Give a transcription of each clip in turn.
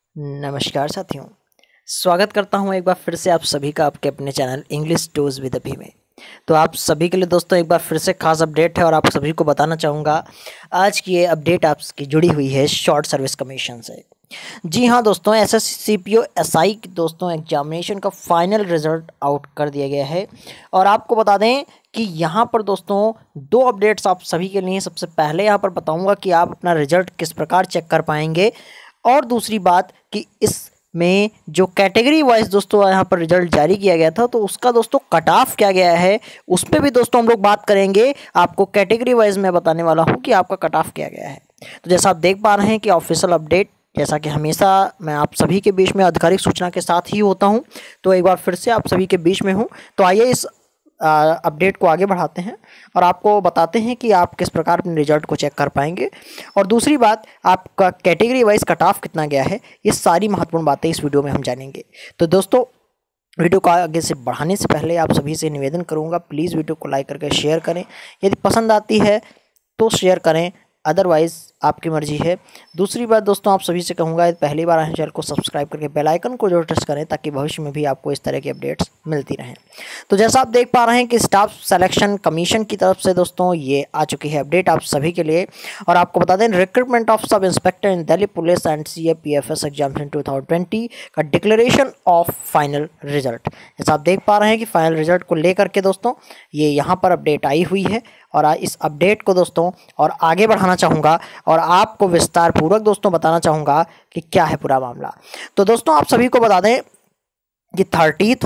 नमस्कार साथियों, स्वागत करता हूं एक बार फिर से आप सभी का आपके अपने चैनल इंग्लिश टूज विद अभी में। तो आप सभी के लिए दोस्तों एक बार फिर से खास अपडेट है और आप सभी को बताना चाहूँगा आज की ये अपडेट आपकी जुड़ी हुई है शॉर्ट सर्विस कमीशन से। जी हाँ दोस्तों, एसएससी सीपीओ एसआई की दोस्तों एग्जामिनेशन का फाइनल रिजल्ट आउट कर दिया गया है और आपको बता दें कि यहाँ पर दोस्तों दो अपडेट्स आप सभी के लिए। सबसे पहले यहाँ पर बताऊँगा कि आप अपना रिजल्ट किस प्रकार चेक कर पाएंगे और दूसरी बात कि इसमें जो कैटेगरी वाइज दोस्तों यहाँ पर रिजल्ट जारी किया गया था तो उसका दोस्तों कट ऑफ क्या गया है उस पर भी दोस्तों हम लोग बात करेंगे। आपको कैटेगरी वाइज मैं बताने वाला हूँ कि आपका कट ऑफ क्या गया है। तो जैसा आप देख पा रहे हैं कि ऑफिशियल अपडेट जैसा कि हमेशा मैं आप सभी के बीच में आधिकारिक सूचना के साथ ही होता हूँ, तो एक बार फिर से आप सभी के बीच में हूँ। तो आइए इस अपडेट को आगे बढ़ाते हैं और आपको बताते हैं कि आप किस प्रकार अपने रिजल्ट को चेक कर पाएंगे और दूसरी बात आपका कैटेगरी वाइज कट ऑफ कितना गया है। ये सारी महत्वपूर्ण बातें इस वीडियो में हम जानेंगे। तो दोस्तों वीडियो को आगे से बढ़ाने से पहले आप सभी से निवेदन करूंगा, प्लीज़ वीडियो को लाइक करके शेयर करें। यदि पसंद आती है तो शेयर करें, अदरवाइज़ आपकी मर्जी है। दूसरी बात दोस्तों आप सभी से कहूँगा पहली बार आए चैनल को सब्सक्राइब करके बेल आइकन को जरूर प्रेस करें ताकि भविष्य में भी आपको इस तरह की अपडेट्स मिलती रहें। तो जैसा आप देख पा रहे हैं कि स्टाफ सिलेक्शन कमीशन की तरफ से दोस्तों ये आ चुकी है अपडेट आप सभी के लिए और आपको बता दें recruitment of sub inspector in Delhi police and CAPFS examination 2020 का डिक्लेरेशन ऑफ फाइनल रिजल्ट। जैसा आप देख पा रहे हैं कि फाइनल रिजल्ट को लेकर के दोस्तों ये यहाँ पर अपडेट आई हुई है और इस अपडेट को दोस्तों और आगे बढ़ाना चाहूँगा और आपको विस्तार पूर्वक दोस्तों बताना चाहूँगा कि क्या है पूरा मामला। तो दोस्तों आप सभी को बता दें कि 30th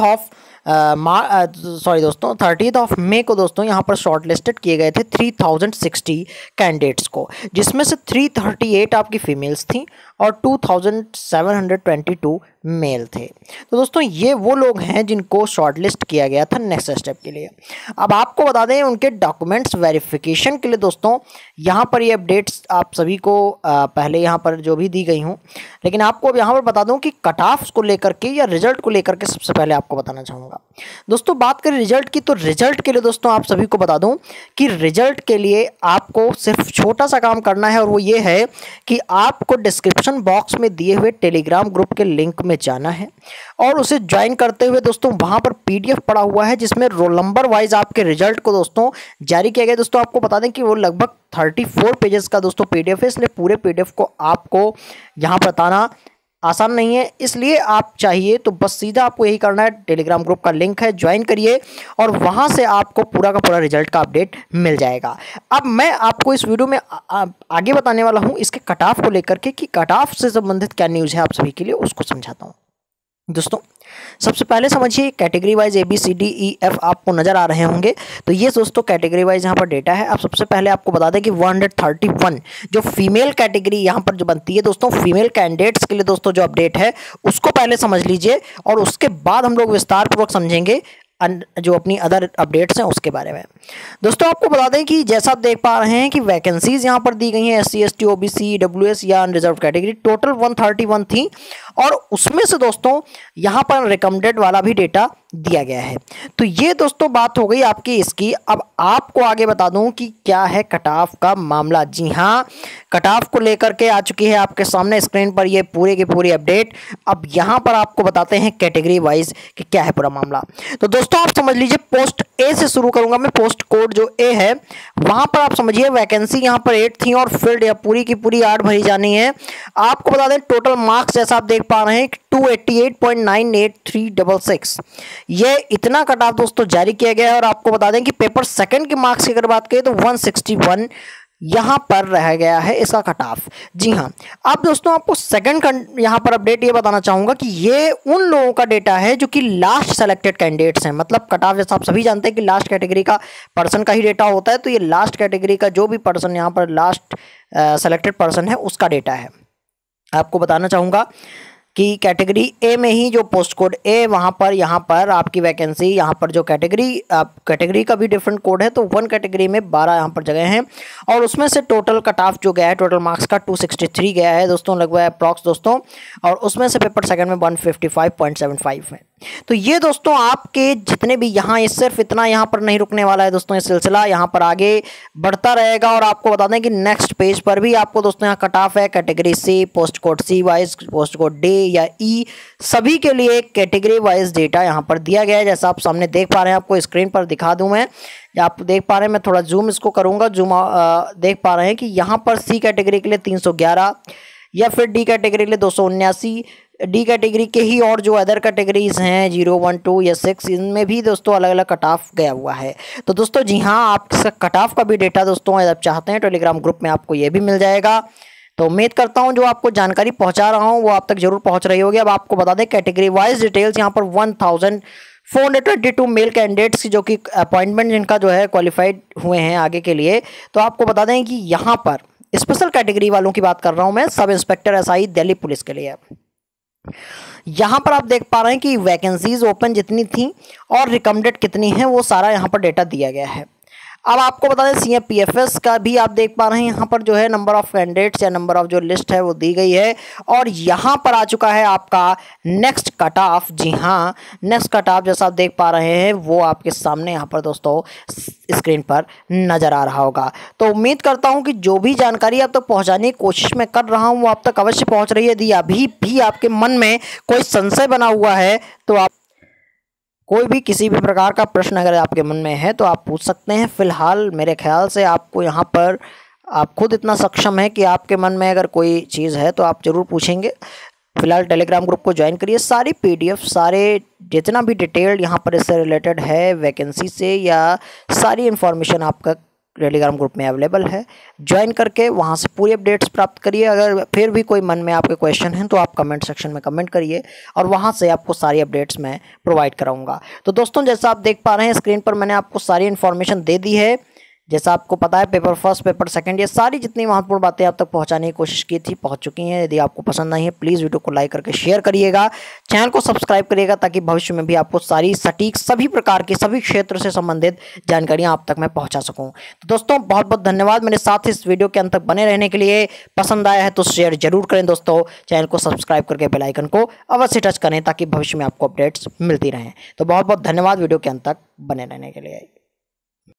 ऑफ मई को दोस्तों यहाँ पर शॉर्ट लिस्टेड किए गए थे 3060 कैंडिडेट्स को, जिसमें से 338 आपकी फीमेल्स थी और 2722 मेल थे। तो दोस्तों ये वो लोग हैं जिनको शॉर्ट लिस्ट किया गया था नेक्स्ट स्टेप के लिए। अब आपको बता दें उनके डॉक्यूमेंट्स वेरिफिकेशन के लिए दोस्तों यहाँ पर ये अपडेट्स आप सभी को पहले यहाँ पर जो भी दी गई हूँ, लेकिन आपको अब यहाँ पर बता दूँ कि कट ऑफ्स को लेकर के या रिजल्ट को लेकर के सबसे पहले आपको बताना चाहूँगा। दोस्तों बात करें रिजल्ट की तो रिजल्ट के लिए दोस्तों आप सभी को बता दूँ कि रिजल्ट के लिए आपको सिर्फ छोटा सा काम करना है और वो ये है कि आपको डिस्क्रिप्शन बॉक्स में दिए हुए टेलीग्राम ग्रुप के लिंक में जाना है और उसे ज्वाइन करते हुए दोस्तों वहां पर PDF पड़ा हुआ है जिसमें रोल नंबर वाइज आपके रिजल्ट को दोस्तों जारी किया गया। दोस्तों आपको बता दें कि वो लगभग 34 पेजेस का दोस्तों PDF है, इसलिए पूरे PDF को आपको यहाँ पर बताना आसान नहीं है। इसलिए आप चाहिए तो बस सीधा आपको यही करना है, टेलीग्राम ग्रुप का लिंक है, ज्वाइन करिए और वहां से आपको पूरा का पूरा रिजल्ट का अपडेट मिल जाएगा। अब मैं आपको इस वीडियो में आगे बताने वाला हूं इसके कट ऑफ को लेकर के कि कट ऑफ से संबंधित क्या न्यूज़ है आप सभी के लिए उसको समझाता हूं। दोस्तों सबसे पहले समझिए कैटेगरी वाइज ABCDEF आपको नजर आ रहे होंगे। तो ये दोस्तों कैटेगरी वाइज यहाँ पर डेटा है। अब सबसे पहले आपको बता दें कि 131 जो फीमेल कैटेगरी यहाँ पर जो बनती है दोस्तों फीमेल कैंडिडेट्स के लिए दोस्तों जो अपडेट है उसको पहले समझ लीजिए और उसके बाद हम लोग विस्तार पूर्वक समझेंगे जो अपनी अदर अपडेट्स हैं उसके बारे में। दोस्तों आपको बता दें कि जैसा आप देख पा रहे हैं कि वैकेंसीज यहाँ पर दी गई हैं SC ST OBC EWS या अनरिजर्व कैटेगरी टोटल 131 थी और उसमें से दोस्तों यहाँ पर रिकमेंडेड वाला भी डेटा दिया गया है। तो ये दोस्तों बात हो गई आपकी इसकी। अब आपको आगे बता दूं कि क्या है कट ऑफ का मामला। जी हाँ, कट ऑफ को लेकर के आ चुकी है आपके सामने स्क्रीन पर ये पूरे की पूरी अपडेट। अब यहाँ पर आपको बताते हैं कैटेगरी वाइज कि क्या है पूरा मामला। तो दोस्तों आप समझ लीजिए पोस्ट A से शुरू करूंगा मैं। पोस्ट कोड जो A है वहां पर आप समझिए वैकेंसी यहाँ पर 8 थी और फील्ड या पूरी की पूरी 8 भरी जानी है। आपको बता दें टोटल मार्क्स जैसा आप देख पा रहे हैं 288.98366 ये इतना कट ऑफ दोस्तों जारी किया गया है। और आपको बता दें कि पेपर सेकंड के मार्क्स की अगर बात करें तो 161 यहां पर रह गया है इसका कट ऑफ। जी हां, अब दोस्तों आपको सेकंड यहां पर अपडेट ये बताना चाहूंगा कि ये उन लोगों का डेटा है जो कि लास्ट सेलेक्टेड कैंडिडेट्स हैं। मतलब कट ऑफ जैसा आप सभी जानते हैं कि लास्ट कैटेगरी का पर्सन का ही डेटा होता है, तो ये लास्ट कैटेगरी का जो भी पर्सन यहां पर लास्ट सेलेक्टेड पर्सन है उसका डेटा है। आपको बताना चाहूंगा कि कैटेगरी A में ही जो पोस्ट कोड A वहाँ पर यहाँ पर आपकी वैकेंसी यहाँ पर जो कैटेगरी का भी डिफरेंट कोड है तो 1 कैटेगरी में 12 यहाँ पर जगह हैं और उसमें से टोटल कट ऑफ जो गया है टोटल मार्क्स का 263 गया है दोस्तों लगभग अप्रॉक्स दोस्तों। और उसमें से पेपर सेकंड में 155.75 है। तो ये दोस्तों आपके जितने भी यहाँ ये सिर्फ इतना यहाँ पर नहीं रुकने वाला है दोस्तों, ये सिलसिला यहाँ पर आगे बढ़ता रहेगा। और आपको बता दें कि नेक्स्ट पेज पर भी आपको दोस्तों यहाँ कट ऑफ है category C, post code C wise, post code D या ई, सभी के लिए कैटेगरी वाइज डेटा यहाँ पर दिया गया है। जैसा आप सामने देख पा रहे हैं, आपको स्क्रीन पर दिखा दूँ मैं, आप देख पा रहे हैं, मैं थोड़ा जूम इसको करूँगा, जूम देख पा रहे हैं कि यहाँ पर सी कैटेगरी के लिए 311 या फिर डी कैटेगरी के लिए 279, डी कैटेगरी के ही और जो अदर कैटेगरीज हैं 0, 1, 2 या 6, इनमें भी दोस्तों अलग अलग कट ऑफ गया हुआ है। तो दोस्तों जी हाँ, आप कट ऑफ का भी डेटा दोस्तों अगर आप चाहते हैं टेलीग्राम ग्रुप में आपको ये भी मिल जाएगा। तो उम्मीद करता हूँ जो आपको जानकारी पहुँचा रहा हूँ वो आप तक जरूर पहुँच रही होगी। अब आपको बता दें कैटेगरी वाइज डिटेल्स यहाँ पर 1422 मेल कैंडिडेट्स जो कि अपॉइंटमेंट जिनका जो है क्वालिफाइड हुए हैं आगे के लिए। तो आपको बता दें कि यहाँ पर स्पेशल कैटेगरी वालों की बात कर रहा हूँ मैं, sub inspector SI Delhi police के लिए। यहाँ पर आप देख पा रहे हैं कि वैकेंसीज ओपन जितनी थी और रिकमेंडेड कितनी है वो सारा यहाँ पर डेटा दिया गया है। अब आपको बता दें CMPFS का भी आप देख पा रहे हैं, यहाँ पर जो है नंबर ऑफ कैंडिडेट्स या नंबर ऑफ जो लिस्ट है वो दी गई है। और यहाँ पर आ चुका है आपका नेक्स्ट कट ऑफ। जी हाँ, नेक्स्ट कट ऑफ जैसा आप देख पा रहे हैं वो आपके सामने यहाँ पर दोस्तों स्क्रीन पर नज़र आ रहा होगा। तो उम्मीद करता हूँ कि जो भी जानकारी आप तक पहुँचाने की कोशिश मैं कर रहा हूँ वो आप तक अवश्य पहुँच रही है। यदि अभी भी आपके मन में कोई संशय बना हुआ है तो आप कोई भी किसी भी प्रकार का प्रश्न अगर आपके मन में है तो आप पूछ सकते हैं। फिलहाल मेरे ख्याल से आपको यहाँ पर आप खुद इतना सक्षम है कि आपके मन में अगर कोई चीज़ है तो आप ज़रूर पूछेंगे। फिलहाल टेलीग्राम ग्रुप को ज्वाइन करिए, सारी PDF सारे जितना भी डिटेल यहाँ पर इससे रिलेटेड है वैकेंसी से या सारी इन्फॉर्मेशन आपका टेलीग्राम ग्रुप में अवेलेबल है। ज्वाइन करके वहाँ से पूरी अपडेट्स प्राप्त करिए। अगर फिर भी कोई मन में आपके क्वेश्चन हैं तो आप कमेंट सेक्शन में कमेंट करिए और वहाँ से आपको सारी अपडेट्स मैं प्रोवाइड कराऊंगा। तो दोस्तों जैसा आप देख पा रहे हैं स्क्रीन पर मैंने आपको सारी इन्फॉर्मेशन दे दी है। जैसा आपको पता है पेपर फर्स्ट, पेपर सेकंड, ये सारी जितनी महत्वपूर्ण बातें आप तक पहुंचाने की कोशिश की थी पहुंच चुकी हैं। यदि आपको पसंद आई है प्लीज़ वीडियो को लाइक करके शेयर करिएगा, चैनल को सब्सक्राइब करिएगा ताकि भविष्य में भी आपको सारी सटीक सभी प्रकार की सभी क्षेत्र से संबंधित जानकारियां आप तक मैं पहुंचा सकूं। तो दोस्तों बहुत बहुत धन्यवाद मेरे साथ इस वीडियो के अंत तक बने रहने के लिए। पसंद आया है तो शेयर जरूर करें दोस्तों, चैनल को सब्सक्राइब करके बेल आइकन को अवश्य टच करें ताकि भविष्य में आपको अपडेट्स मिलती रहें। तो बहुत बहुत धन्यवाद वीडियो के अंत तक बने रहने के लिए।